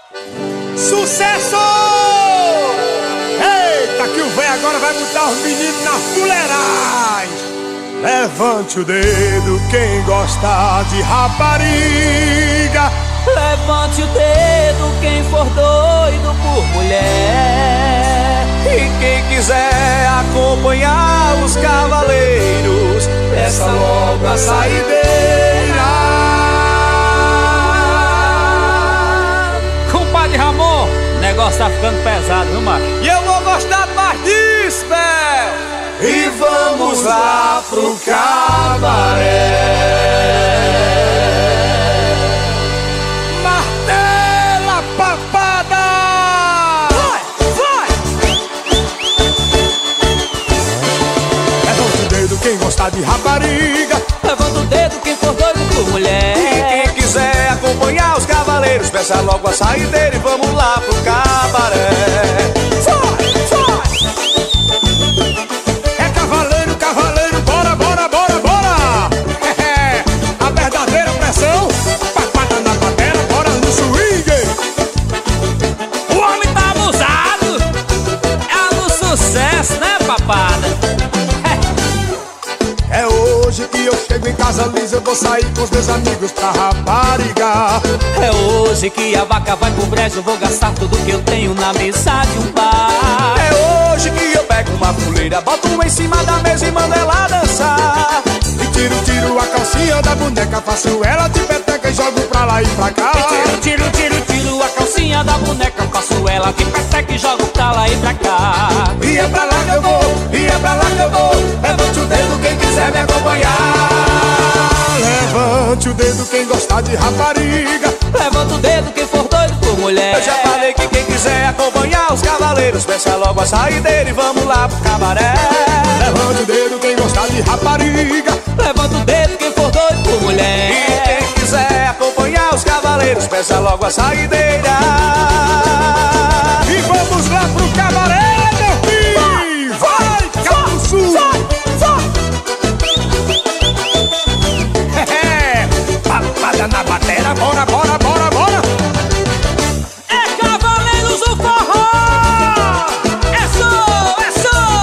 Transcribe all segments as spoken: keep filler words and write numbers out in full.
Sucesso! Eita, que o véio agora vai botar os meninos na fuleiragem. Levante o dedo quem gosta de rapariga. Levante o dedo quem for doido por mulher. E quem quiser acompanhar os cavaleiros, peça logo a saideira. Compadre Ramon, o negócio tá ficando pesado, viu, macho? E eu vou gostar mais disso, velho. E vamos lá pro cabaré. Martela papada! Vai, vai! Levanta o dedo quem gosta de rapariga. Levanta o dedo quem for doido por mulher. E quem quiser acompanhar os cavaleiros, peça logo a saideira e vamos lá pro cabaré. Vai, vai! É cavaleiro, cavaleiro, bora, bora, bora, bora! É, a verdadeira pressão. Papada na batera, bora no swing. O homem tá abusado. É no sucesso, né, papada? É hoje que eu chego em casa lisa, eu vou sair com os meus amigos pra rapariga. É hoje que a vaca vai pro brejo, eu vou gastar tudo que eu tenho na mesa de um bar. É hoje que eu pego uma fuleira, boto em cima da mesa e mando ela dançar. E tiro, tiro a calcinha da boneca, faço ela de peteca e jogo pra lá e pra cá. E tiro, tiro, tiro, tiro a calcinha da boneca, faço ela de peteca e jogo pra lá e pra cá. E é pra lá que eu vou, e é pra lá que eu vou. Levante o dedo quem quiser me acompanhar. Levante o dedo quem gostar de rapariga. Levanta o dedo quem for doido por mulher. Eu já falei que quem quiser acompanhar os cavaleiros, peça logo a saideira e vamos lá pro cabaré. Levante o dedo quem gostar de rapariga. Levanta o dedo quem for doido por mulher. E quem quiser acompanhar os cavaleiros, peça logo a saideira. E vamos lá pro cabaré, meu filho! Vai, Cabo Sul! É, papada na batera, bora, bora, bora, bora! É Cavaleiros do Forró! É show, é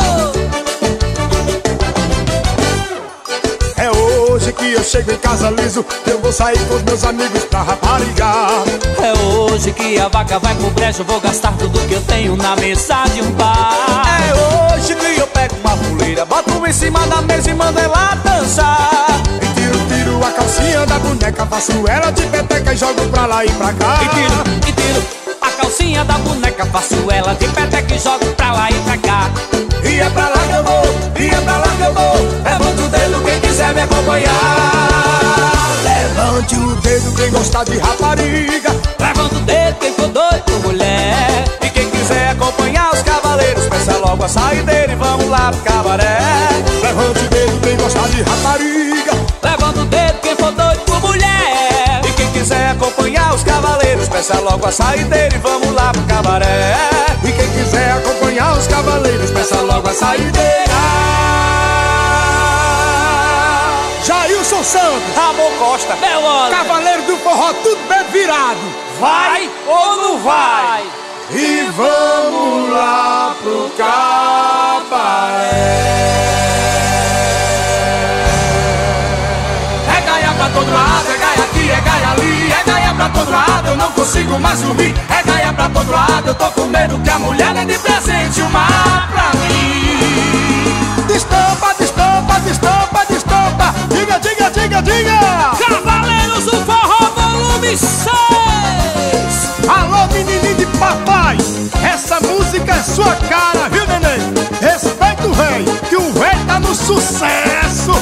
show! É hoje que eu chego em casa liso, eu vou sair com os meus amigos pra rapariga. É hoje que a vaca vai pro brejo, eu vou gastar tudo que eu tenho na mesa de um bar. É hoje que eu pego uma fuleira, boto em cima da mesa e mando ela dançar. E tiro, tiro a calcinha da boneca, faço ela de peteca e jogo pra lá e pra cá. E tiro, e tiro a calcinha da boneca, faço ela de peteca e jogo pra lá e pra cá. E é pra lá que eu vou, e é pra lá que eu vou. Levante o dedo quem quiser me acompanhar. Levante o dedo quem gostar de rapariga. Levanta o dedo quem for doido por mulher. E quem quiser acompanhar os cavaleiros, peça logo a saideira e vamos lá pro cabaré. Levante o dedo quem gostar de rapariga. Levanta o dedo quem for doido por mulher. E quem quiser acompanhar os cavaleiros, peça logo a saideira e vamos lá pro cabaré. E quem quiser acompanhar os cavaleiros, peça logo a saideira. Jailson Santos, Ramon Costa, Belona, Cavaleiro do Forró, tudo bem virado. vai ou não vai? E vamos lá pro cabaré. É gaia pra todo lado, é gaia aqui, é gaia ali. É gaia pra todo lado, eu não consigo mais dormir. É gaia pra todo lado, eu tô com medo que a mulher dê de presente uma pra mim. Destampa, destampa, destampa, destampa. Diga, diga, diga, diga. Cavaleiros do Forró volume seis. Alô, menininho de papai, essa música é sua cara, viu, neném? Respeita o rei, que o rei tá no sucesso.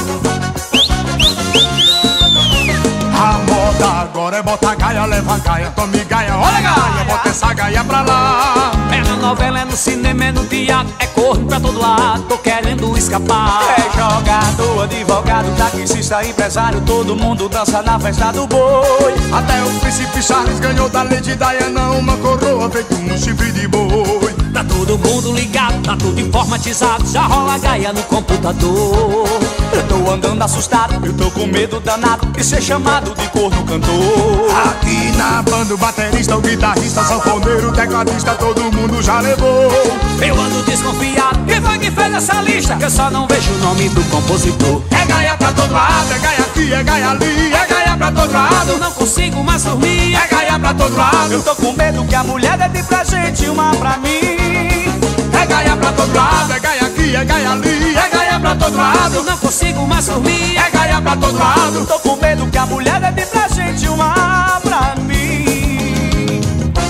A moda agora é botar gaia, leva gaia, tome gaia, olha gaia, bota essa gaia pra lá. É na novela, é no cinema, é no teatro, é corno pra todo lado, tô querendo escapar. É jogador, advogado, taxista, empresário, todo mundo dança na festa do boi. Até o príncipe Charles ganhou da Lady Diana uma coroa feito um chifre de boi. Tá todo mundo ligado, tá tudo informatizado, já rola gaia no computador. Eu tô andando assustado, eu tô com medo danado de ser chamado de corno cantor. Aqui na banda o baterista, o guitarrista, sanfoneiro, o tecladista, todo mundo já levou. Eu ando desconfiado, quem foi que fez essa lista? Eu só não vejo o nome do compositor. É gaia pra todo lado, é gaia aqui, é gaia ali, é gaia pra todo lado. Eu não consigo mais dormir, é gaia pra todo lado. Eu tô com medo que a mulher dê pra gente uma pra mim. É gaia pra todo lado, é gaia aqui, é gaia ali, é gaia pra todo lado. Eu não consigo mais dormir, é gaia pra todo lado. Tô com medo que a mulher dê pra gente uma pra mim.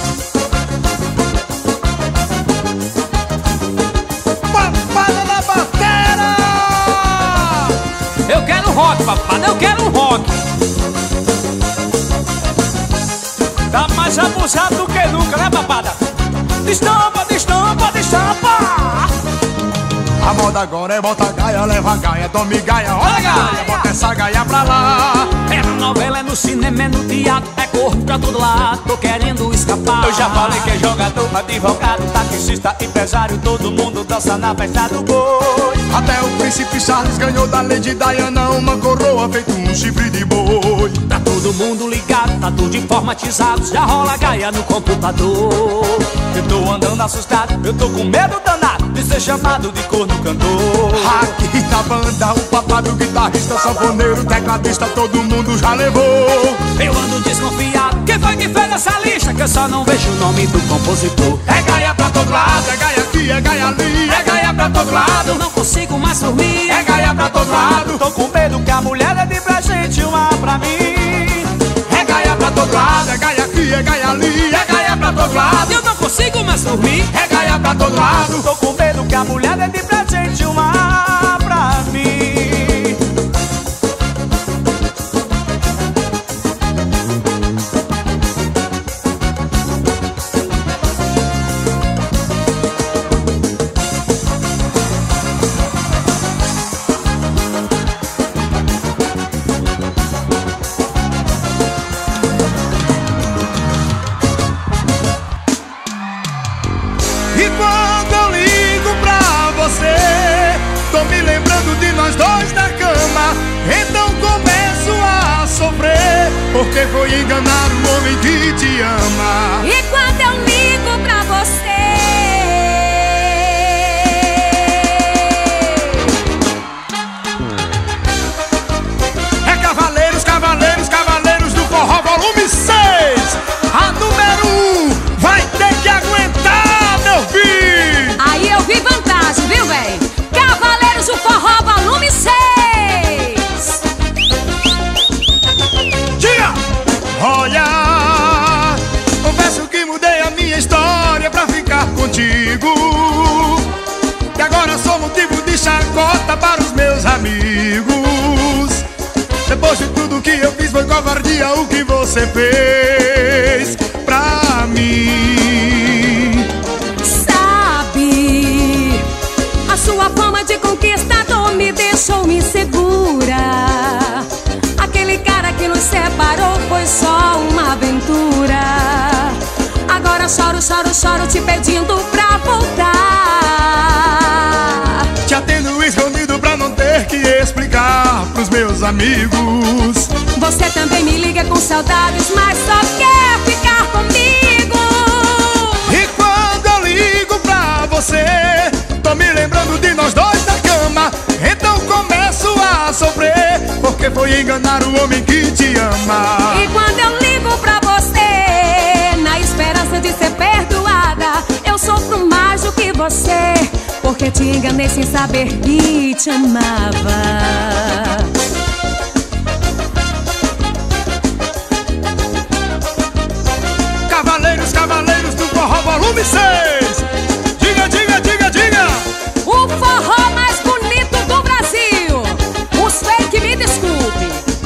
Papada na batera! Eu quero rock, papada, eu quero um rock. Tá mais abusado do que nunca, né, papada? Destampa, destampa, destampa. A moda agora é bota gaia, leva gaia, tome gaia, olha gaia, bota essa gaia pra lá. É na novela, é no cinema, é no teatro, é corpo pra todo lado, tô querendo escapar. Eu já falei que é jogador, advogado, taxista, empresário, todo mundo dança na festa do boi. Até o príncipe Charles ganhou da Lady Diana uma coroa feito um chifre de boi. Tá todo mundo ligado, tá tudo informatizado, já rola gaia no computador. Eu tô andando assustado, eu tô com medo danado de ser chamado de corno cantor. Aqui na banda o papado, o guitarrista, sanfoneiro, tecladista, todo mundo já levou. Eu ando desconfiado, quem foi que fez essa lista? Que eu só não vejo o nome do compositor. É gaia pra todo lado, é gaia aqui, é gaia ali, é gaia pra todo lado. Eu não consigo mais dormir, é gaia pra todo lado. Tô com medo que a mulher dê pra gente uma pra mim. É gaia pra todo lado, é gaia aqui, é gaia ali, é gaia pra todo lado. Eu não consigo mais dormir, é gaia pra todo lado. Tô com medo que a mulher dê pra gente uma pra mim. E quando eu ligo pra você, tô me lembrando de nós dois na cama. Então começo a sofrer, porque foi enganar o homem que te ama. E quando eu ligo pra você, é Cavaleiros, Cavaleiros, Cavaleiros do Forró volume seis. A número um vai ter que aguentar, meu filho. aí eu vi vantagem, viu, véi? Cavaleiros do Forró volume seis. Diga! Olha, confesso que mudei a minha história pra ficar contigo. Que agora sou motivo de chacota para os meus amigos. Depois de tudo que eu fiz foi covardia o que você fez pra mim. Sabe, a sua fama de conquistador me deixou insegura. Aquele cara que nos separou foi só uma aventura. Agora choro, choro, choro te pedindo pra voltar. Te atendo escondido pra não ter que explicar pros meus amigos. Você também me liga com saudades, mas só quer ficar comigo. E quando eu ligo pra você, tô me lembrando de nós dois na cama. Então começo a sofrer, porque foi enganar o homem que te ama. E quando eu ligo pra você, na esperança de ser perdoada, eu sofro mais do que você, porque te enganei sem saber que te amava. Cavaleiros, Cavaleiros do Forró volume seis. Diga, diga, diga, diga. O forró mais bonito do Brasil. Os fake me desculpe.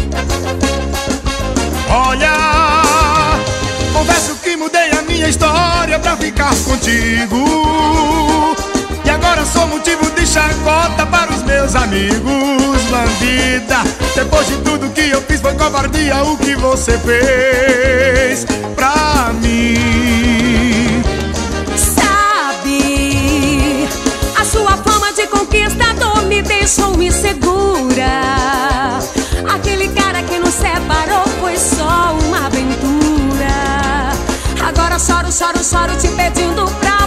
Olha, confesso que mudei a minha história pra ficar contigo. E agora sou motivo de chacota para os meus amigos. Bandida, depois de tudo que eu fiz foi covardia o que você fez pra mim. Sabe, choro, choro te pedindo pra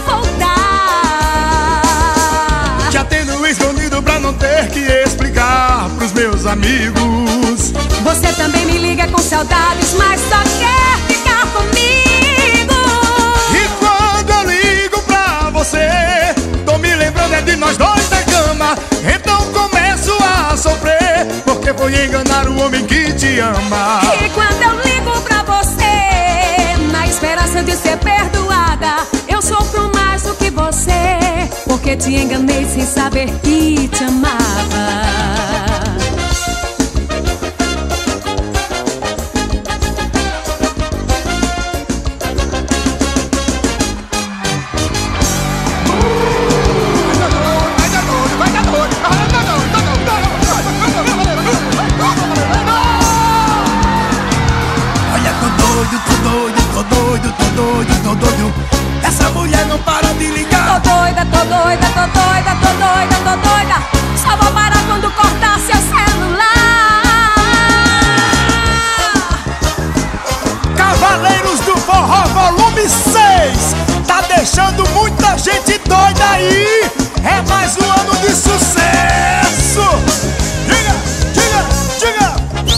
voltar. Já tendo escondido pra não ter que explicar pros meus amigos. Você também me liga com saudades, mas só quer ficar comigo. E quando eu ligo pra você, tô me lembrando é de nós dois na cama. Então começo a sofrer, porque foi enganar o homem que te ama. E quando eu ligo pra você, na esperança de ser perdoada, eu sofro mais do que você, porque te enganei sem saber que te amava. Essa mulher não para de ligar. Tô doida, tô doida, tô doida, tô doida, tô doida. Só vou parar quando cortar seu celular. Cavaleiros do Forró volume seis tá deixando muita gente doida aí. É mais um ano de sucesso. Diga, diga, diga.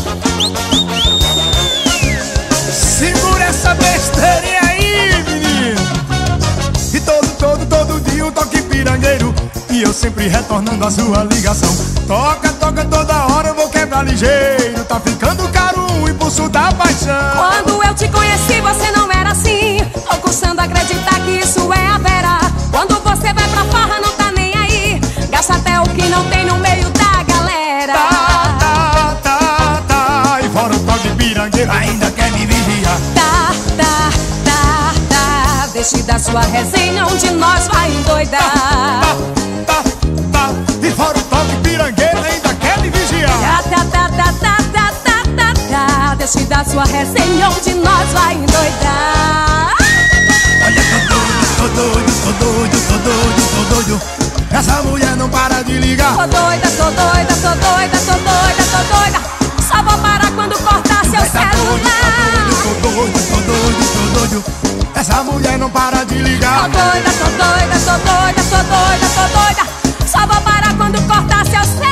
Segura essa besteirinha aí, menino. E todo, todo, todo dia um toque pirangueiro, e eu sempre retornando a sua ligação. Toca, toca toda hora, eu vou quebrar ligeiro. Tá ficando caro o impulso da paixão. Quando eu te conheci você não era assim. Tô custando acreditar que isso é a vera. Quando você vai pra farra não tá nem aí. Gasta até o que não tem no meio da galera. Tá, tá, tá, tá. E fora o toque pirangueiro, ainda quer me vigiar. Tá, tá, tá, tá. Deixe da sua resenha onde nós vai endoidar. Tá, tá, tá. E fora o toque pirangueiro, ainda quer me vigiar. Tá, tá, tá, tá, tá, tá, tá, tá, tá. Deixe da sua resenha onde nós vai endoidar. Olha, tô doido, tô doido, tô doido, tô doido. Essa mulher não para de ligar. Tô doida, tô doida, tô doida, tô doida, tô doida. Só vou parar quando cortar seu celular. Tô doido, tô doido, tô doido. Essa mulher não para de ligar. Tô doida, tô doida, tô doida, tô doida, tô doida. Só vou parar quando cortar seu celular.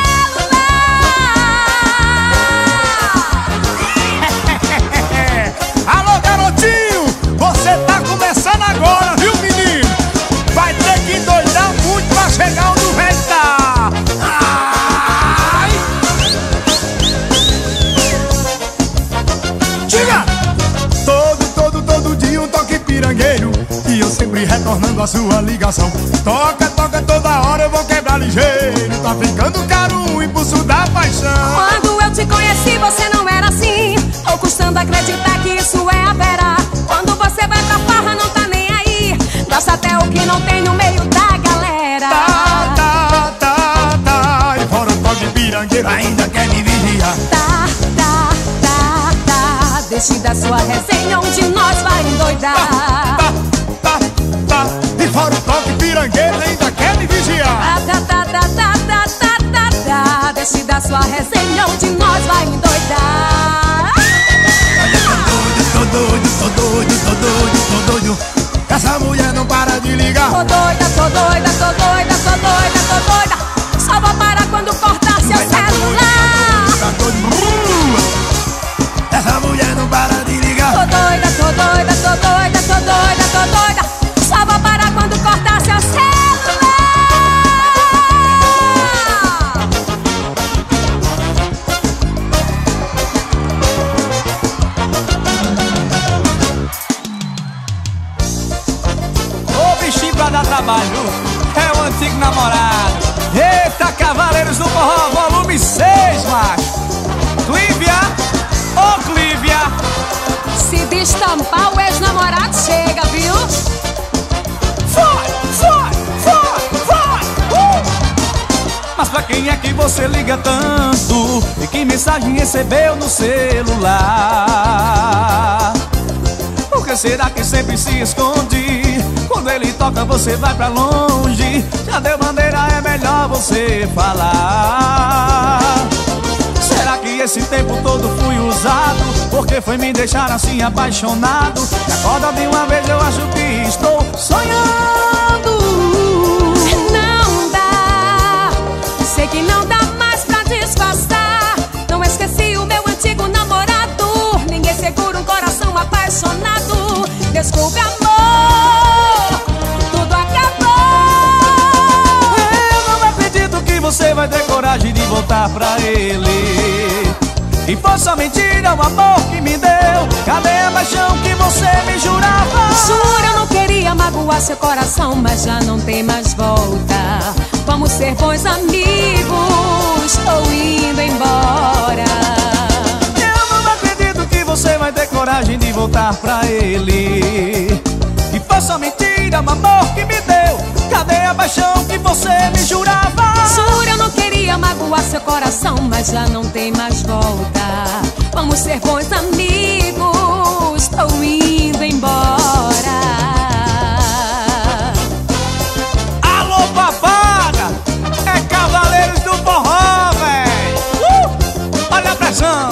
Alô, garotinho, você tá começando agora, viu, menino? Vai ter que endoidar muito pra chegar onde o velho tá. Ai! Diga! Todo, todo, todo dia um toque pirangueiro, e eu sempre retornando a sua ligação. Toca, toca toda hora, eu vou quebrar ligeiro. Tá ficando caro o impulso da paixão. Quando eu te conheci você não era assim. Tô custando acreditar que isso é a vera. Quando você vai pra farra não tá nem aí. Gasta até o que não tem no meio da galera. Tá, tá, tá, tá. E fora o toque pirangueiro, ainda quer me vigiar. Tá, tá, tá, tá. Deixe da sua resenha onde nós vai endoidar. Tá, tá, tá. E fora o toque pirangueiro, ainda quer me vigiar. Tá, tá, tá, tá, tá, tá, tá, tá. Deixe da sua resenha onde nós vai endoidar. Olha, tô doido, tô doido, tô doido, tô doido. Essa mulher não para de ligar. Tô doida, tô doida, tô doida, tô doida, tô doida. Só vou parar quando cortar seu celular. Tá doido. Essa mulher não para de ligar. Tô doida, tô doida, tô doida, tô doida, tô doida. Só vou parar quando cortar seu celular. Pra dar trabalho, é o antigo namorado. Eita, Cavaleiros do Forró, volume seis, macho. Clívia, ô oh, Clívia. Se destampar o ex-namorado chega, viu? Foi, foi, foi, foi. Uh! Mas pra quem é que você liga tanto? E que mensagem recebeu no celular? Por que será que sempre se esconde? Quando ele toca você vai pra longe. Já deu bandeira, é melhor você falar. Será que esse tempo todo fui usado? Porque foi me deixar assim apaixonado? E acorda de uma vez, eu acho que foi só mentira o amor que me deu. Cadê a paixão que você me jurava? Juro, eu não queria magoar seu coração, mas já não tem mais volta. Vamos ser bons amigos, estou indo embora. Eu não acredito que você vai ter coragem de voltar pra ele. E foi só mentira o amor que me deu. Cadê a paixão que você me jurava? Juro, eu não queria magoar seu coração, mas já não tem mais volta. Vamos ser bons amigos, estou indo embora. Alô, papaga! É Cavaleiros do Forró, véi! Uh! Olha a pressão!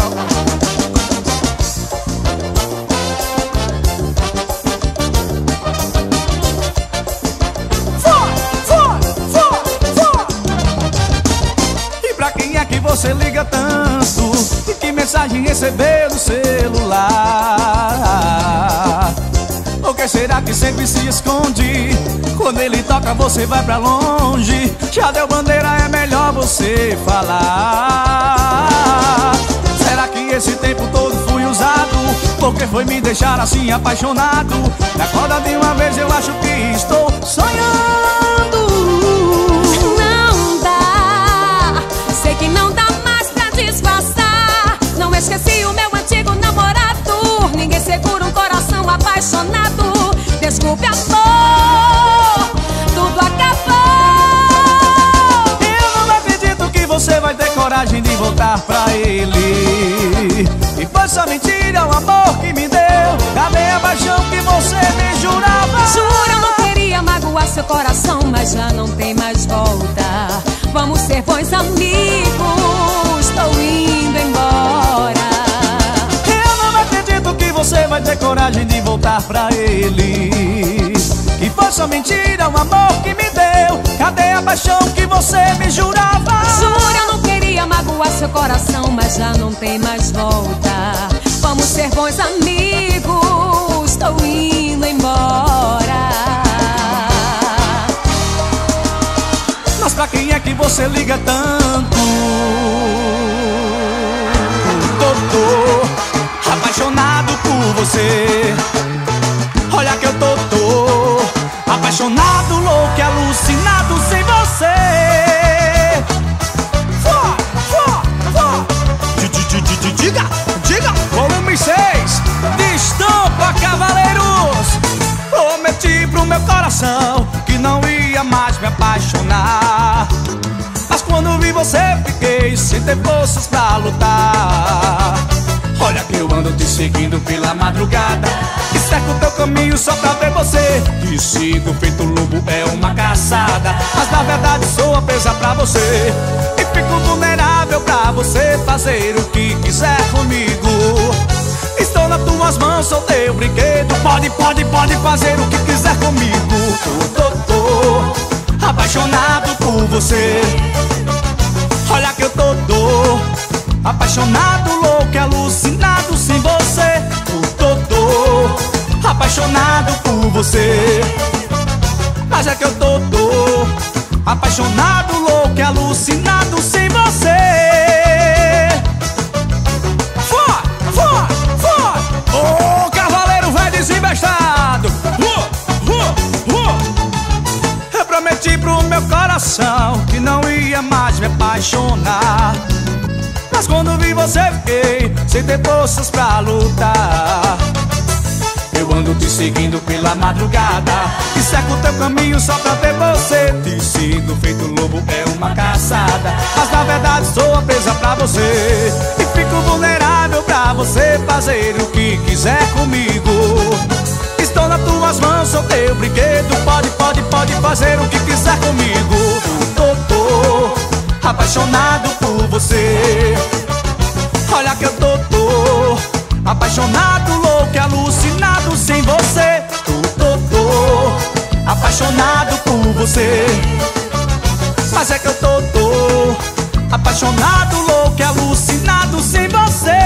Você liga tanto, e que mensagem recebeu no celular? Ou que será que sempre se esconde? Quando ele toca você vai pra longe. Já deu bandeira, é melhor você falar. Será que esse tempo todo fui usado? Porque foi me deixar assim apaixonado? Na corda de uma vez eu acho que estou sonhando. Não dá, sei que não dá mais pra disfarçar. Não esqueci o meu antigo namorado. Ninguém segura um coração apaixonado. Desculpe, amor, tudo acabou. Eu não acredito que você vai ter coragem de voltar pra ele. E foi só mentira o amor que me deu. Cadê a paixão que você me jurava? Juro, eu não queria magoar seu coração, mas já não tem mais volta. Vamos ser bons amigos, estou indo embora. Eu não acredito que você vai ter coragem de voltar pra ele. E foi só mentira o amor que me deu. Cadê a paixão que você me jurava? Juro, eu não queria magoar seu coração, mas já não tem mais volta. Vamos ser bons amigos, estou indo embora. Mas pra quem é que você liga tanto? Tô, tô apaixonado por você. Olha que eu tô, tô apaixonado, louco e alucinado sem você. Fó, fó, fó. Diga, diga. Volume seis de Estampa Cavaleiros. Prometi pro meu coração que não ia mais me apaixonar. Mas quando vi você fiquei sem ter forças pra lutar. Olha que eu ando te seguindo pela madrugada e cerco teu caminho só pra ver você. Te sigo feito lobo, é uma caçada. Mas na verdade sou a presa pra você. E fico vulnerável pra você fazer o que quiser comigo. Estou nas tuas mãos, sou teu brinquedo. Pode, pode, pode fazer o que quiser comigo. Tô, tô, tô apaixonado por você. Olha que eu tô, tô apaixonado, louco e alucinado sem você. Tô, tô apaixonado por você. Mas é que eu tô, tô apaixonado, louco e alucinado sem você. Foi, foi, foi. Ô, cavaleiro velho desembestado. Uh, uh, uh. Eu prometi pro meu coração que não ia mais me apaixonar. Mas quando vi você fiquei sem ter forças pra lutar. Eu ando te seguindo pela madrugada e cerco teu caminho só pra ver você. Te sigo feito lobo, é uma caçada. Mas na verdade sou a presa pra você. E fico vulnerável pra você fazer o que quiser comigo. Estou nas tuas mãos, sou teu brinquedo. Pode, pode, pode fazer o que quiser comigo. Tô, tô apaixonado por você. Olha que eu tô, tô apaixonado, louco e alucinado sem você. Tô, tô, tô apaixonado por você. Mas é que eu tô, tô apaixonado, louco e alucinado sem você.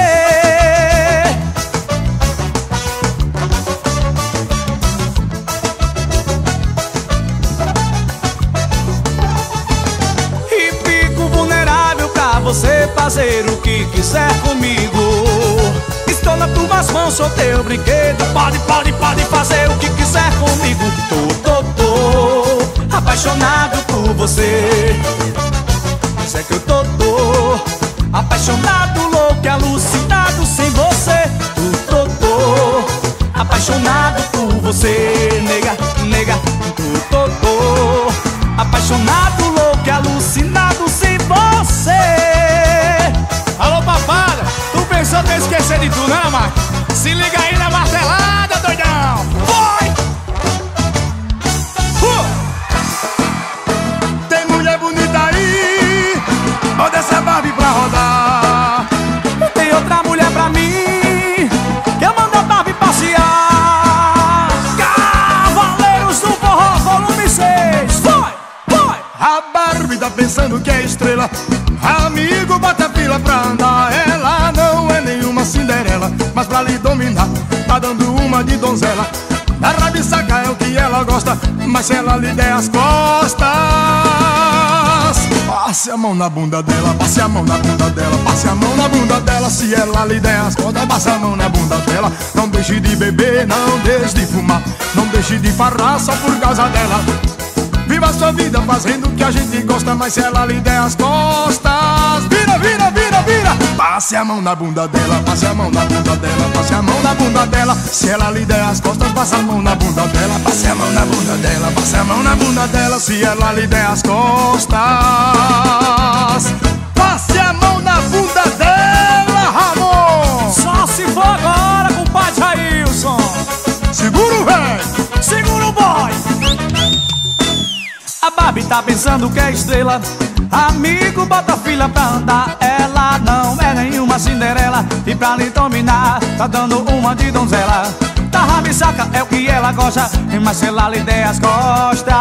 você fazer o que quiser comigo. Estou nas tuas mãos, sou teu brinquedo. Pode, pode, pode fazer o que quiser comigo. Tô, tô, tô apaixonado por você. Mas é que eu tô, tô apaixonado, louco e alucinado sem você. Tô, tô, tô apaixonado por você. Nega, nega, tô, tô, tô apaixonado, louco e alucinado sem você. Alô, papada, tu pensou que eu esqueci de tu, não, Marcos? Se liga aí na martelada, doidão. Foi! Uh! Tem mulher bonita aí, bota essa Barbie pra rodar. Tem outra mulher pra mim, que eu mando a Barbie passear. Cavaleiros do Forró, volume seis. Foi, foi! A Barbie tá pensando que é estrela. Amigo, bota fila pra andar. Ela não é nenhuma Cinderela, mas pra lhe dominar tá dando uma de donzela. A rabisaca é o que ela gosta, mas se ela lhe der as costas, passe a mão na bunda dela, passe a mão na bunda dela, passe a mão na bunda dela. Se ela lhe der as costas, passe a mão na bunda dela. Não deixe de beber, não deixe de fumar, não deixe de farrar só por causa dela. Viva a sua vida fazendo o que a gente gosta, mas se ela lhe der as costas, vira, vira, vira, vira. Passe a mão na bunda dela, passe a mão na bunda dela, passe a mão na bunda dela. Se ela lhe der as costas, passe a mão na bunda dela, passe a mão na bunda dela, passe a mão na bunda dela. Se ela lhe der as costas, passe a mão na bunda dela, Ramon. Só se for agora, compadre Jailson. Segura o velho, Segura o boy. A Barbie tá pensando que é estrela. Amigo, bota fila pra andar. Ela não é nenhuma Cinderela, e pra lhe dominar tá dando uma de donzela. Tá rabisaca é o que ela gosta, mas se ela lhe der as costas,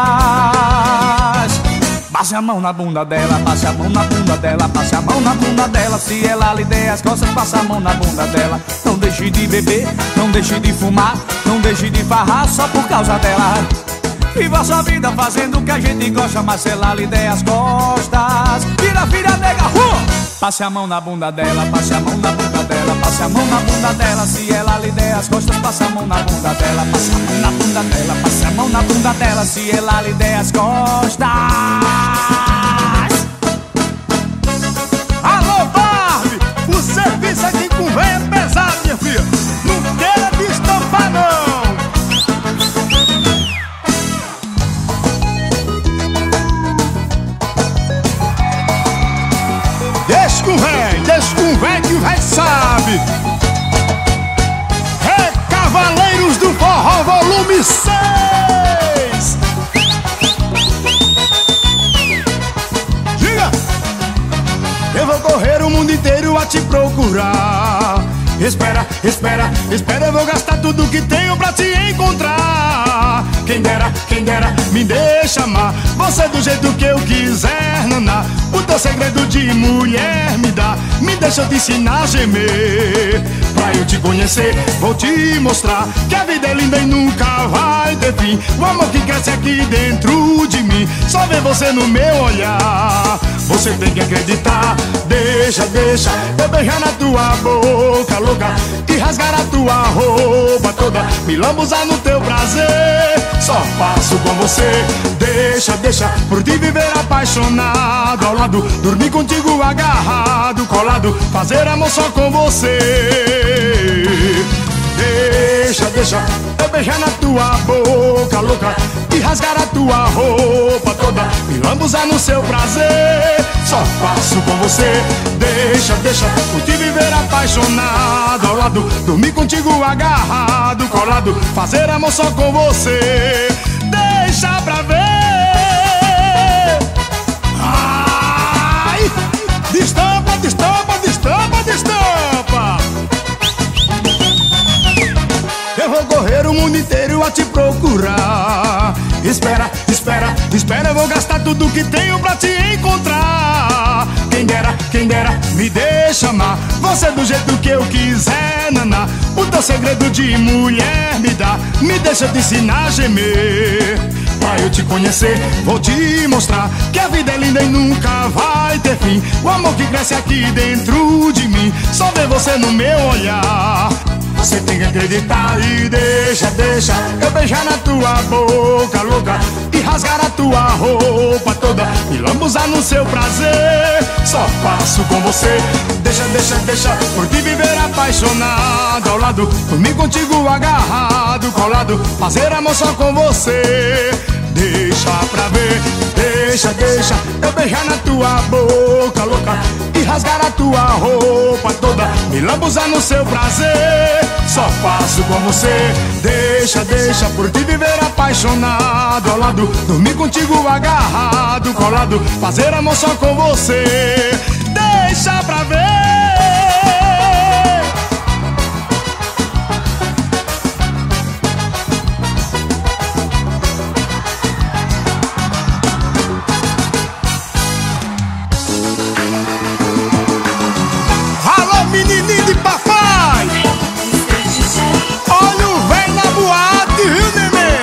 passe a mão na bunda dela, passe a mão na bunda dela, passe a mão na bunda dela. Se ela lhe der as costas, passa a mão na bunda dela. Não deixe de beber, não deixe de fumar, não deixe de farrar só por causa dela. Viva a sua vida fazendo o que a gente gosta, mas se ela lhe der as costas, vira, vira, nega, uh! Passe a mão na bunda dela, passe a mão na bunda dela, passe a mão na bunda dela. Se ela lhe der as costas, passe a mão na bunda dela, passe a mão na bunda dela, passe a mão na bunda dela. Se ela lhe der as costas. alô Barbie, o serviço aqui com véia é pesado, minha filha. Não queira destampar não. Deixa com o véi, deixa com o véi que o véi sabe. É Cavaleiros do Forró, volume seis. Diga! Eu vou correr o mundo inteiro a te procurar. Espera, espera, espera, eu vou gastar tudo que tenho pra te encontrar. Quem dera, quem dera, me deixa amar você do jeito que eu quiser, naná. O teu segredo de mulher me dá, me deixa eu te ensinar a gemer. Pra eu te conhecer, vou te mostrar que a vida é linda e nunca vai ter fim. O amor que cresce aqui dentro de mim, só vê você no meu olhar. Você tem que acreditar, deixa, deixa eu beijar na tua boca louca e rasgar a tua roupa toda, me lambuzar no teu prazer. Só faço com você, deixa, deixa por te viver apaixonado ao lado, dormir contigo agarrado, colado, fazer amor só com você. Deixa, deixa eu beijar na tua boca louca e rasgar a tua roupa toda, me lambuzar no seu prazer. Só faço com você, deixa, deixa por te viver apaixonado ao lado, dormir contigo agarrado, colado, fazer amor só com você. Deixa pra ver. Ai, destampa, destampa, destampa, destampa. Eu vou correr o mundo inteiro a te procurar. Espera, espera, espera, eu vou gastar tudo que tenho pra te encontrar. Quem dera, quem dera, me deixa amar você do jeito que eu quiser, naná. O teu segredo de mulher me dá, me deixa te ensinar a gemer. pra eu te conhecer. Vou te mostrar que a vida é linda e nunca vai ter fim. O amor que cresce aqui dentro de mim, só vê você no meu olhar. Você tem que acreditar e deixa, deixa eu beijar na tua boca louca e rasgar a tua roupa toda e lambuzar no seu prazer. Só faço com você. Deixa, deixa, deixa por te viver apaixonado ao lado, dormir contigo agarrado, colado, fazer amor só com você. Deixa pra ver, deixa, deixa eu beijar na tua boca louca e rasgar a tua roupa toda, me lambuzar no seu prazer. Só faço com você. Deixa, deixa por te viver apaixonado ao lado, dormir contigo agarrado, colado, fazer amor só com você. Deixa pra ver. Menininho de papai, olha o véi na boate, viu, neném?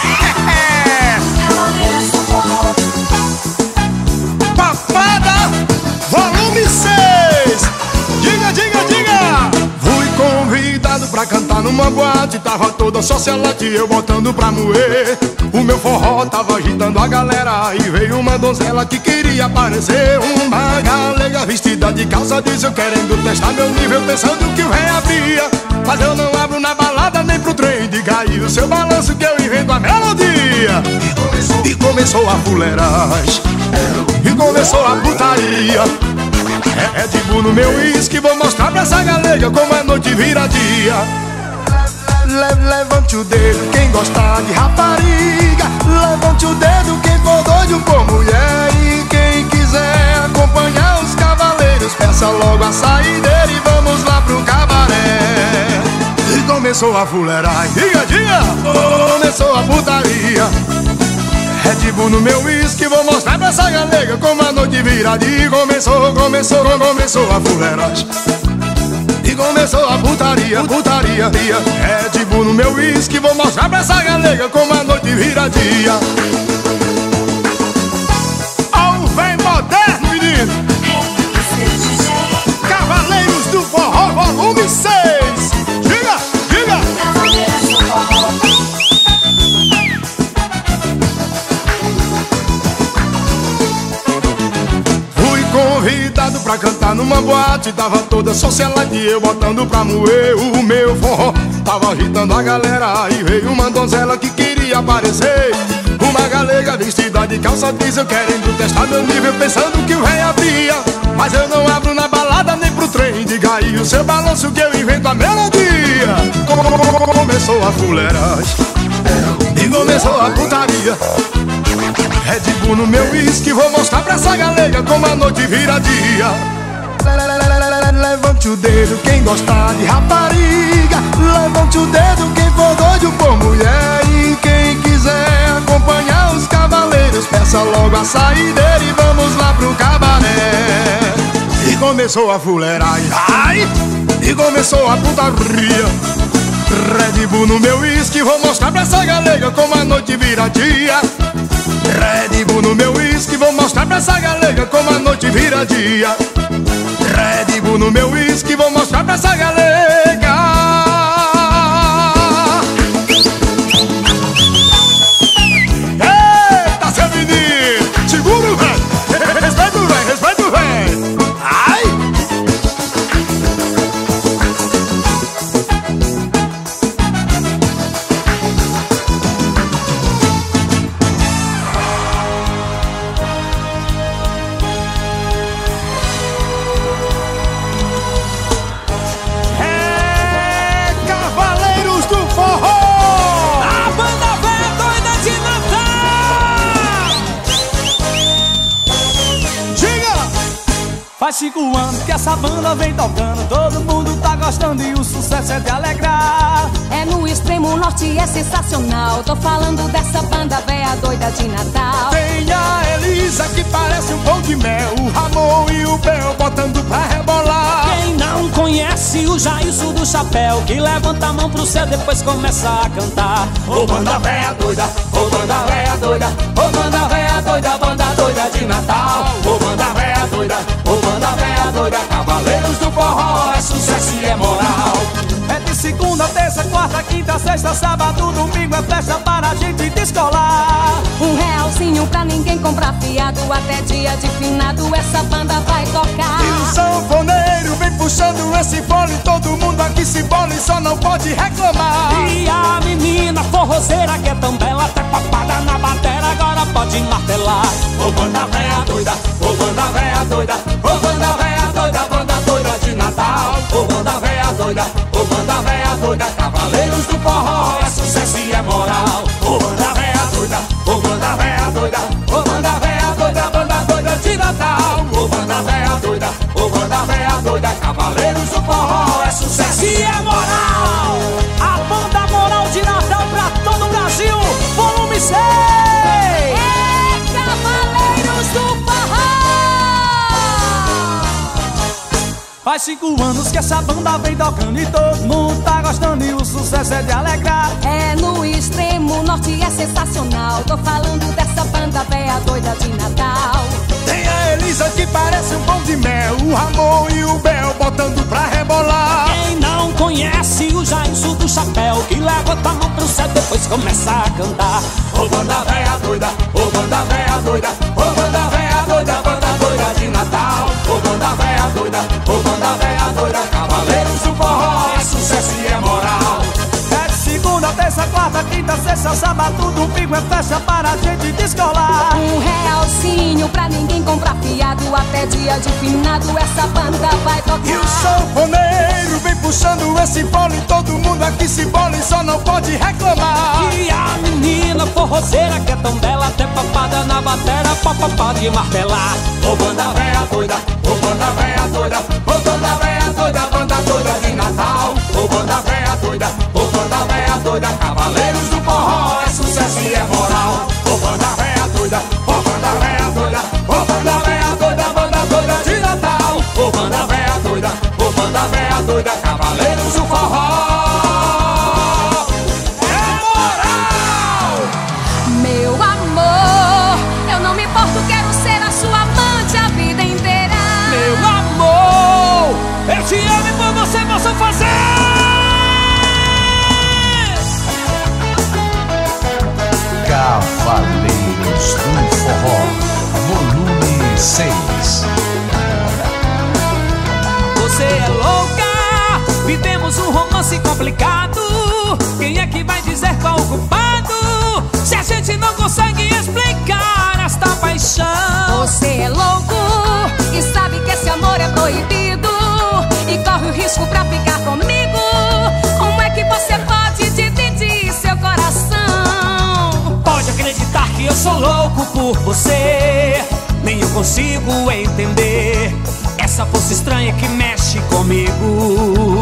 Papada, volume seis. Diga, diga, diga. Fui convidado pra cantar numa boate, tava toda socialite, eu botando pra moer. O meu forró tava agitando a galera e veio uma donzela que queria aparecer. Uma galega vestida de calça diesel, querendo testar meu nível, pensando que o rei abria. Mas eu não abro na balada nem pro trem de cair o seu balanço que eu invento a melodia. E começou, e começou a fuleiragem, e começou a putaria. É, é de bu no meu uísque, vou mostrar pra essa galega como a noite vira dia. Le levante o dedo quem gostar de rapariga, levante o dedo quem for doido por mulher. E quem quiser acompanhar os cavaleiros, peça logo a saideira e vamos lá pro cabaré. E começou a fuleiragem, diga, diga. Começou a putaria. Red Bull no meu uísque, vou mostrar pra essa galega como a noite vira dia. Começou, começou, começou a fuleiragem. E começou a putaria, putaria, dia. Red Bull no meu uísque, vou mostrar pra essa galega como a noite vira dia. Ó o véi moderno, menino. Cavaleiros do Forró, volume seis. Diga, diga. Convidado pra cantar numa boate, tava toda socialite e eu botando pra moer. O meu forró tava agitando a galera e veio uma donzela que queria aparecer. Uma galega vestida de calça diesel, querendo testar meu nível, pensando que o rei abria. Mas eu não abro na balada nem pro trem de cair o seu balanço que eu invento a melodia. Começou a fuleiragem e começou a putaria. Red Bull no meu uísque, vou mostrar pra essa galega como a noite vira dia. Levante o dedo quem gostar de rapariga, levante o dedo quem for doido por mulher. E quem quiser acompanhar os cavaleiros, peça logo a saideira e vamos lá pro cabaré. E começou a fuleiragem, ai, e começou a putaria. Red Bull no meu uísque, vou mostrar pra essa galega como a noite vira dia. Red Bull no meu uísque, vou mostrar pra essa galega como a noite vira dia. Red Bull no meu uísque, vou mostrar pra essa galega. Eita, seu menino, segura o velho, respeita o velho, respeita o velho. Ai! Faz cinco anos que essa banda vem tocando, todo mundo tá gostando e o sucesso é de alegrar. É no extremo norte, é sensacional. Tô falando dessa banda véia doida de Natal. Tem a Elisa que parece um pão de mel, o Ramon e o Bel botando pra rebolar. Quem não conhece o Jailson do Chapéu, que levanta a mão pro céu depois começa a cantar. Ô banda véia doida, ô banda véia doida, ô banda véia doida, banda doida de Natal. Ô banda véia doida, ô banda véia doida, Cavaleiros do Forró, é sucesso e é moral. É de segunda, terça, quarta, quinta, sexta, sábado, domingo, é festa para a gente descolar. Um realzinho pra ninguém comprar fiado, até dia de finado essa banda vai tocar. E o sanfoneiro vem puxando esse fole, todo mundo aqui se bola e só não pode reclamar. E a menina forrozeira que é tão bela, até papada na batera, agora pode martelar. Ô banda véia doida, ô banda véia doida, ô banda véia doida, banda doida de Natal. Ô banda véia doida, ô banda véia doida, Cavaleiros do Forró, é sucesso e é moral. Ô banda véia doida, ô banda véia doida, ô banda véia doida, banda doida de Natal. Ô banda véia doida, ô banda véia doida, Cavaleiros do Forró, é sucesso e é moral. A banda moral de Natal pra todo o Brasil, volume seis. É Cavaleiros do Forró. Faz cinco anos que essa banda vem tocando e todo mundo tá gostando e o sucesso é de alegrar. É no extremo norte, é sensacional. Tô falando dessa banda véia doida de Natal. Tem a Elisa que parece um pão de mel, o Ramon e o Bel botando pra rebolar. Quem não conhece o Jailson do Chapéu, que levanta a mão pro céu depois começa a cantar. Ô banda véia doida, ô banda véia doida, ô banda véia doida, banda doida de Natal. Ô banda véia doida, ô banda véia doida, Cavaleiros do Forró, é sucesso e é moral. É de segunda, terça, quarta, quinta, sexta, sábado, domingo, é festa para a gente descolar. Um realzinho pra ninguém comprar fiado, até dia de finado essa banda vai tocar. E o sanfoneiro vem puxando esse fole, todo mundo aqui se bola e só não pode reclamar. E a menina forrozeira que é tão bela, até papada na batera, papapá de martelar. Ô banda véia doida, ô banda véia doida, ô banda véia doida, banda doida de Natal. Ô banda véia doida, ô banda véia doida, Cavaleiros do Forró, é sucesso e é moral. Ô banda véia doida, ô banda véia doida, ô banda véia doida, banda doida de Natal. Ô banda véia doida, ô banda véia doida, Cavaleiros do Forró. Meu amor, eu não me importo, quero ser a sua amante a vida inteira. Meu amor, eu te amo e por você posso fazer. Cavaleiros do Forró, volume seis. Você é louca, vivemos um romance complicado. Quem é que vai dizer qual o culpado, se a gente não consegue explicar esta paixão? Você é louco e sabe que esse amor é proibido e corre o risco pra ficar comigo. Como é que você pode dividir seu coração? Pode acreditar que eu sou louco por você, nem eu consigo entender essa força estranha que mexe comigo.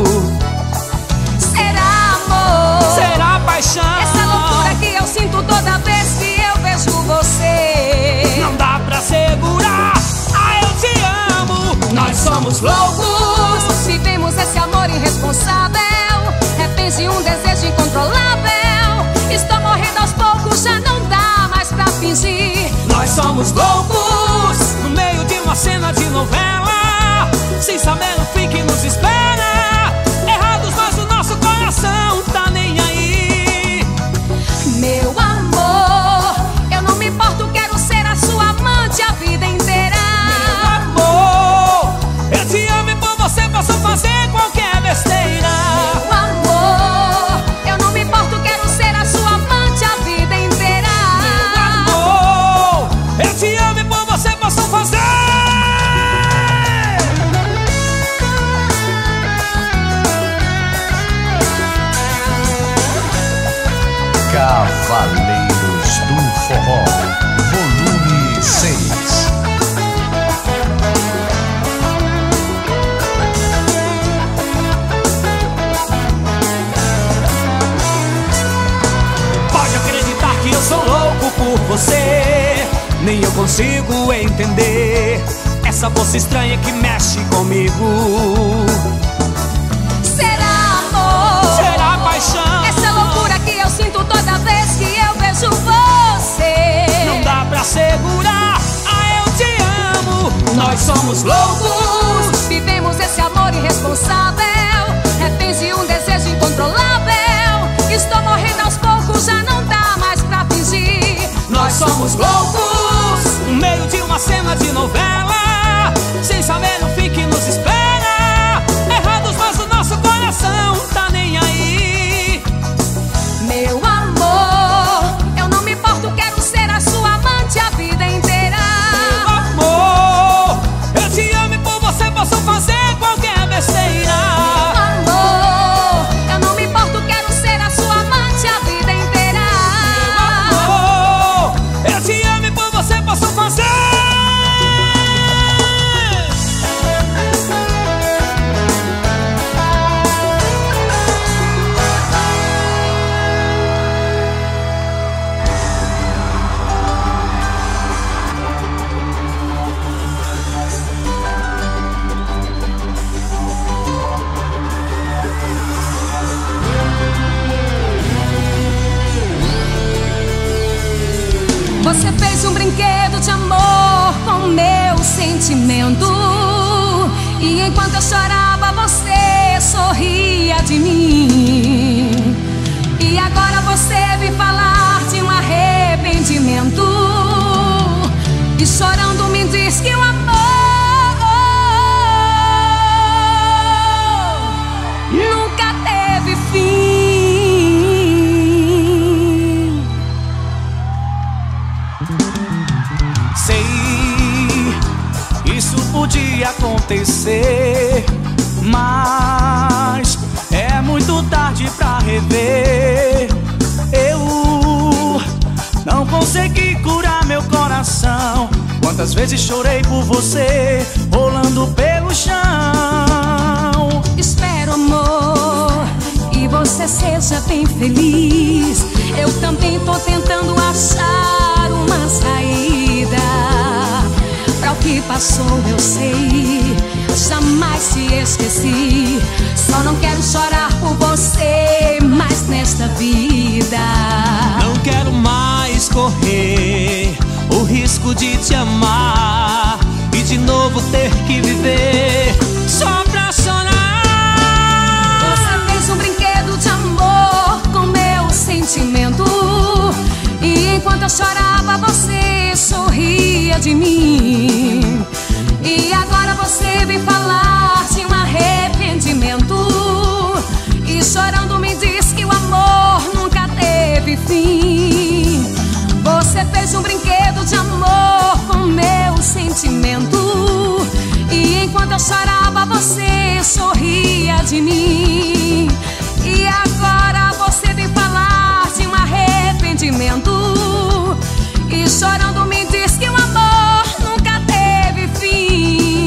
Será amor? Será paixão? Essa loucura que eu sinto toda vez que eu vejo você. Não dá pra segurar, ah, eu te amo. Nós somos loucos, vivemos esse amor irresponsável, repense um desejo incontrolável. Estou morrendo aos poucos, já não dá mais pra fingir. nós somos loucos no meio de uma cena de novela, sem saber o fim que nos espera. Errados, mas o nosso coração tá nem aí. Meu amor, eu não me importo, quero ser a sua amante a vida inteira. Meu amor, eu te amo e por você posso fazer qualquer besteira. Meu amor, eu não me importo, quero ser a sua amante a vida inteira. Meu amor, eu te amo e por você posso fazer. Cavaleiros do Forró, volume seis. assim eu consigo entender essa força estranha que mexe comigo. Será amor? Será paixão? Essa loucura que eu sinto toda vez que eu vejo você. Não dá pra segurar, ah, eu te amo. Nós somos loucos, vivemos esse amor irresponsável, refém de um desejo incontrolável. Estou morrendo aos poucos, já não dá mais pra fingir. Nós somos loucos, no meio de uma cena de novela, sem saber no fim que nos espera. Errados, mas o nosso coração tá nem aí. Meu amor, eu não me importo, quero ser a sua amante a vida inteira. Meu amor, eu te amo e por você posso fazer qualquer besteira. Amor, eu não me importo, quero ser a sua amante a vida inteira. Meu amor, eu te amo e por você posso fazer. Você fez um brinquedo de amor com meu sentimento, e enquanto eu chorava você sorria de mim. E agora você vem falar de um arrependimento, e chorando me diz que o amor nunca teve fim. Sei, isso podia acontecer, mas é muito tarde pra rever. Eu não consegui curar meu coração. Quantas vezes chorei por você, rolando pelo chão. Espero, amor, e você seja bem feliz. Eu também tô tentando achar uma saída pra o que passou, eu sei. Jamais te esqueci. Só não quero chorar por você mais nesta vida. Não quero mais correr o risco de te amar e de novo ter que viver só pra chorar. Você fez um brinquedo de amor com meu sentimento, e enquanto eu chorava você sorria de mim. E agora você vem falar de um arrependimento, e chorando me diz que o amor nunca teve fim. Você fez um brinquedo de amor com meu sentimento, e enquanto eu chorava você sorria de mim. E agora você vem falar de um arrependimento, e chorando me diz que o amor nunca teve fim.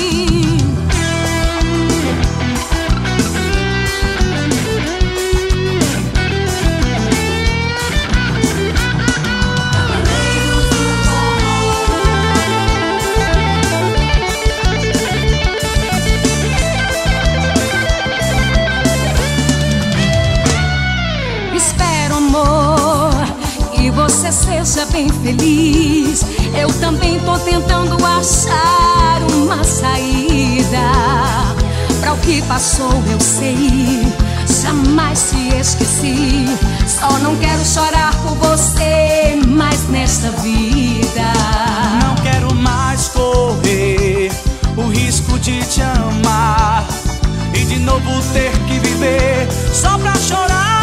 Espero, amor, e você seja bem feliz. Eu também tô tentando achar uma saída pra o que passou, eu sei. Jamais te esqueci. Só não quero chorar por você mais nesta vida. Não quero mais correr o risco de te amar e de novo ter que viver só pra chorar.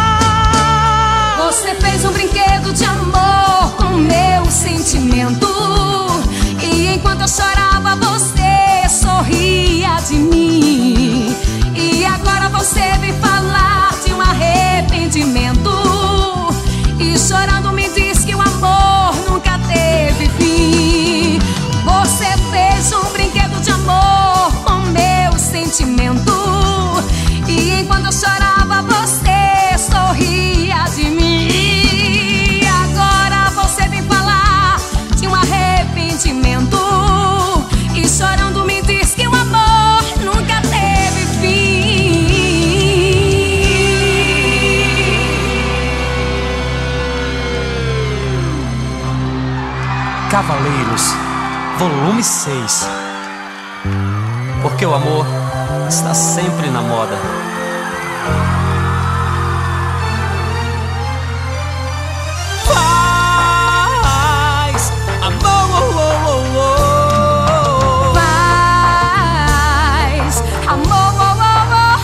Você fez um brinquedo de amor com meu sentimento, e enquanto eu chorava você sorria de mim. E agora você vem falar de um arrependimento, Cavaleiros, volume seis. Porque o amor está sempre na moda. Faz amor, oh, oh, oh, oh. Faz amor, oh, oh,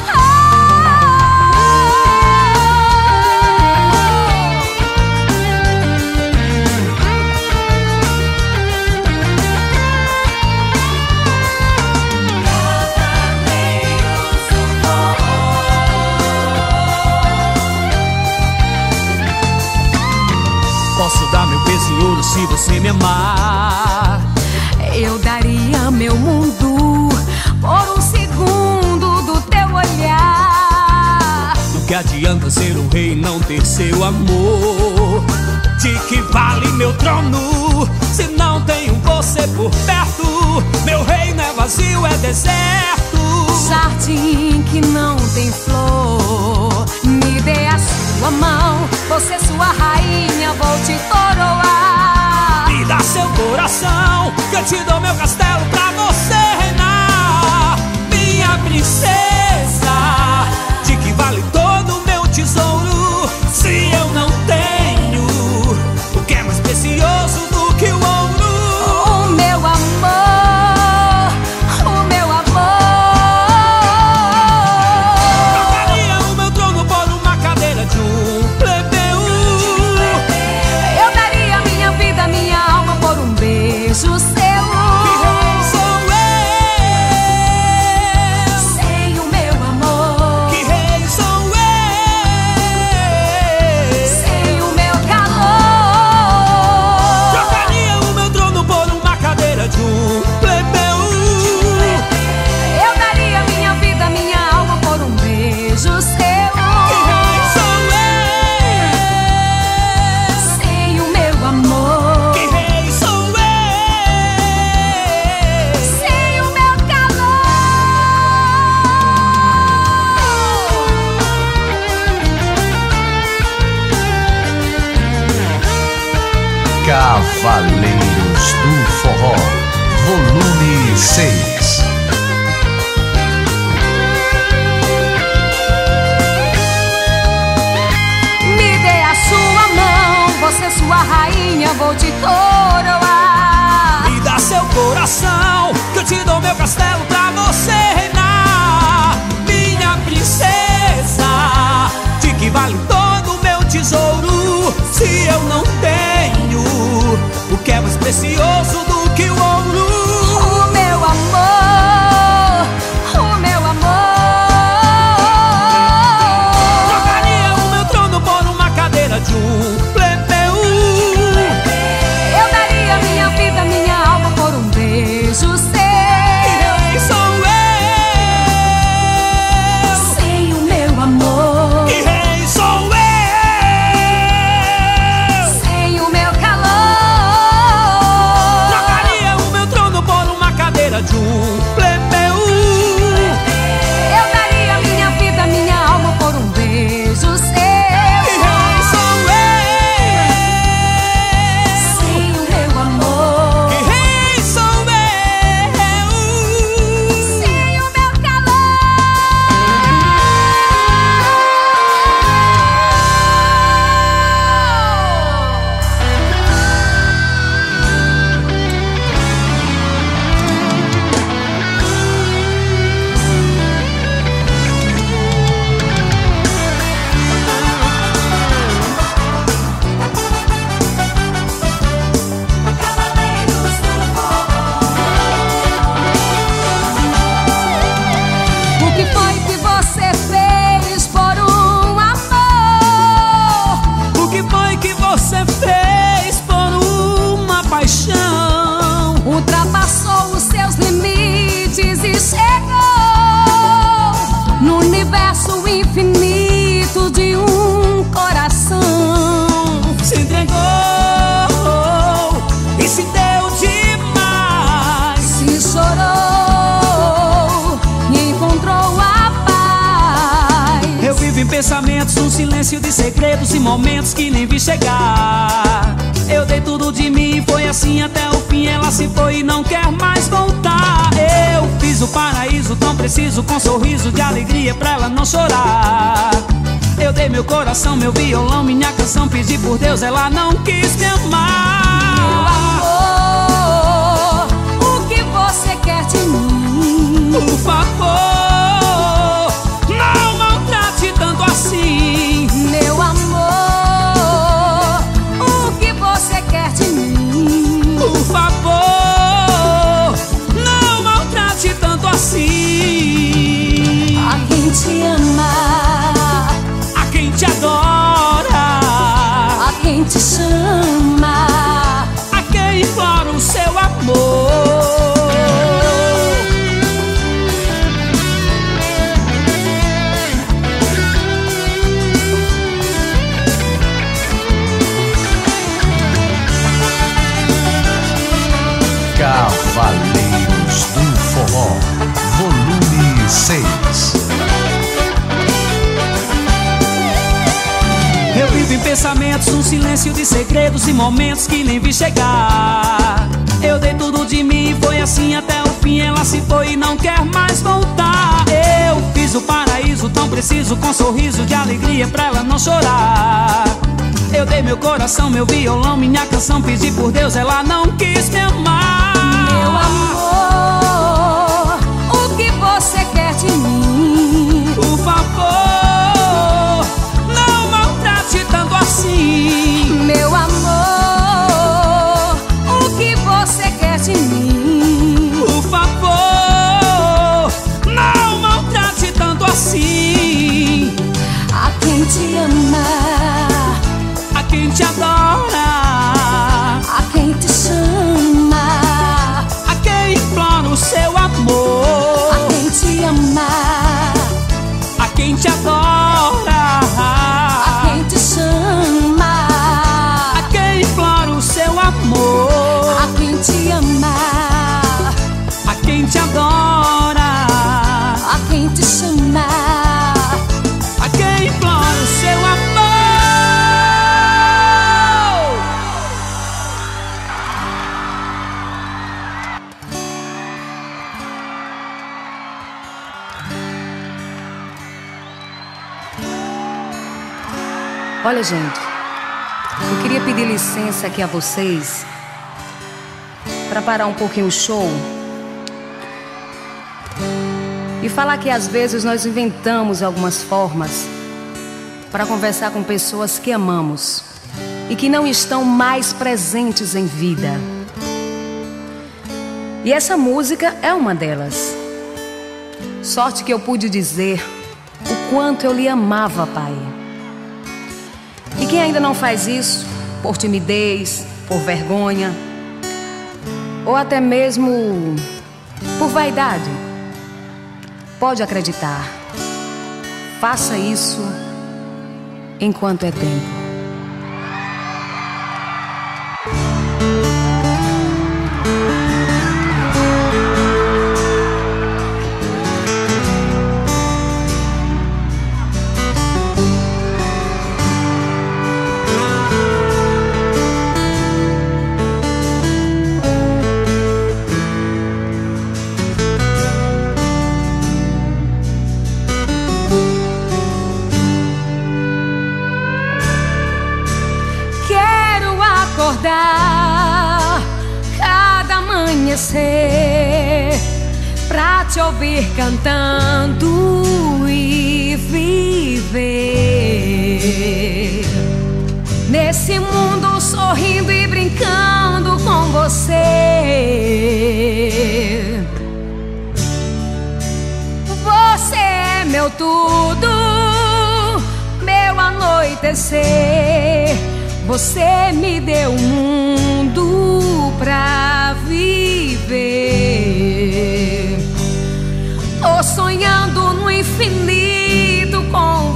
Posso dar meu peso em ouro se você me amar. eu daria meu mundo por um segundo do teu olhar. Do que adianta ser um rei e não ter seu amor? De que vale meu trono se não tenho você por perto? Meu reino é vazio, é deserto. Jardim que não tem flor, me dê a sua mão, você sua rainha, vou te coroar. Me dá seu coração, que eu te dou meu castelo pra você reinar. Minha princesa, de que vale todo o meu tesouro se eu não tenho o que é mais precioso do que o ouro? O meu amor, o meu amor. Trocaria o meu trono por uma cadeira de um plebeu. Eu daria minha vida, minha alma por um beijo seu. Que rei sou eu? Sem o meu amor, Que rei sou eu? sem o meu calor. Trocaria o meu trono por uma cadeira de um plebeu. Eu daria minha vida, minha alma por um beijo seu. Que rei sou eu? Sem o meu amor, Que rei sou eu? sem o meu calor. Cavaleiros do Forró, volume seis. Me dê a sua mão, você sua rainha, vou te coroar. Me dá seu coração, que eu te dou meu castelo pra você reinar. Minha princesa, de que vale todo o meu tesouro se eu não tenho o que é mais precioso do que o ouro? O meu amor, o meu amor. Trocaria o meu trono por uma cadeira de um plebeu. Eu daria minha vida, minha alma por um beijo seu. Que rei sou eu? Sem o meu amor, Que rei sou eu? sem o meu calor. Trocaria o meu trono por uma cadeira de um plebeu. Eu daria minha vida, minha alma por um beijo seu. Que rei sou eu? Sem o meu amor, Que rei sou eu? sem o meu calor. O que foi que você fez por um amor? O que foi que você fez por uma paixão? Ultrapassou os seus limites e chegou no universo infinito de um coração. Se entregou e se deu demais. Se chorou e encontrou a paz. Eu vivo em pensamentos, um silêncio de segredos e momentos que nem vi chegar. Eu dei tudo de mim, foi assim até o fim. Ela se foi e não quer mais voltar. Eu fiz o paraíso tão preciso, com sorriso de alegria pra ela não chorar. Eu dei meu coração, meu violão, minha canção, pedi por Deus, ela não quis me amar. Meu amor, o que você quer de mim? Por favor, não maltrate tanto assim. Meu amor, o que você quer de mim? Por favor, não maltrate tanto assim. A quem te ama, a quem te adora, a quem te chama, a quem implora o seu amor. Cavaleiros do Forró, volume seis. Eu vivo em pensamentos, um silêncio de segredos e momentos que nem vi chegar. Eu dei tudo de mim, foi assim até o fim. Ela se foi e não quer mais voltar. Eu fiz o paraíso tão preciso, com sorriso de alegria pra ela não chorar. Eu dei meu coração, meu violão, minha canção, pedi por Deus, ela não quis me amar. Meu amor, o que você quer de mim? Por favor, não maltrate tanto assim. Meu amor, o que você quer de mim? Por favor, não maltrate tanto assim. A quem te ama, a quem te adora, a quem te chama, a quem implora o seu amor. a quem te ama, a quem te adora, a quem te chama, a quem implora o seu amor. a quem te ama, a quem te adora, a quem te chama, a quem implora o seu amor. Olha, gente, eu queria pedir licença aqui a vocês para parar um pouquinho o show e falar que às vezes nós inventamos algumas formas para conversar com pessoas que amamos e que não estão mais presentes em vida. E essa música é uma delas. Sorte que eu pude dizer o quanto eu lhe amava, Pai. E quem ainda não faz isso, por timidez, por vergonha, ou até mesmo por vaidade, pode acreditar, faça isso enquanto é tempo. Acordar cada amanhecer pra te ouvir cantando e viver nesse mundo sorrindo e brincando com você. Você é meu tudo, meu anoitecer. Você me deu um mundo pra viver. Tô sonhando no infinito com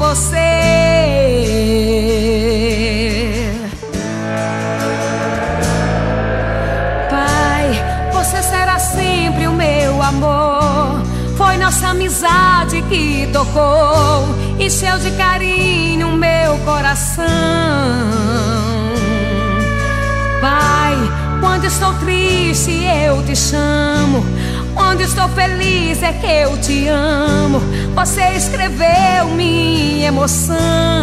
você. Pai, você será sempre o meu amor. Foi nossa amizade que tocou, encheu de carinho meu coração. triste eu te chamo, onde estou feliz é que eu te amo. Você escreveu minha emoção.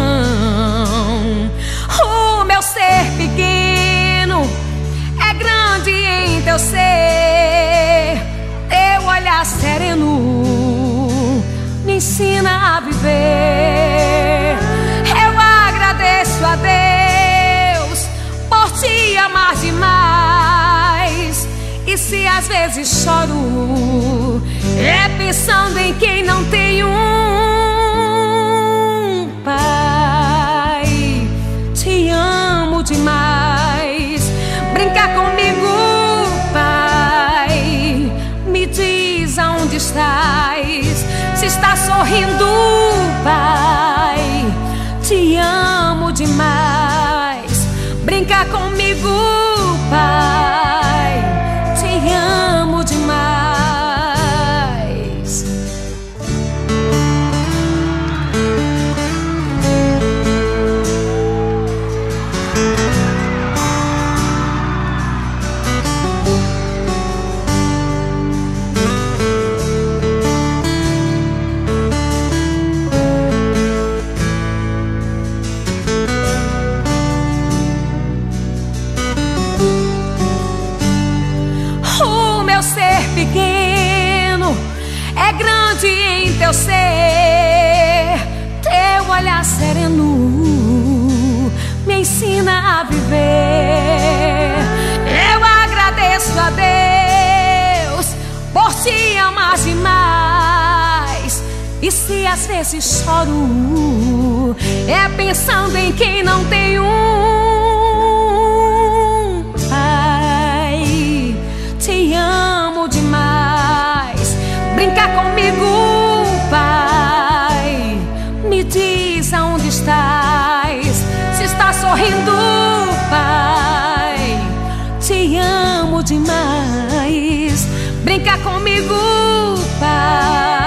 O meu ser pequeno é grande em teu ser. Teu olhar sereno me ensina a viver. Eu agradeço a Deus por te amar demais. E se às vezes choro, é pensando em quem não tem um pai. Te amo demais. Brinca comigo, pai. Me diz aonde estás. Se está sorrindo, pai. Te amo demais. Brinca comigo, pai. Te amo demais. Pequeno é grande em teu ser. Teu olhar sereno me ensina a viver. Eu agradeço a Deus por te amar demais. E se às vezes choro, é pensando em quem não tem um pai. Te amo demais. Brinca comigo, pai. Me diz aonde estás. Se está sorrindo, pai. Te amo demais. Brinca comigo, pai.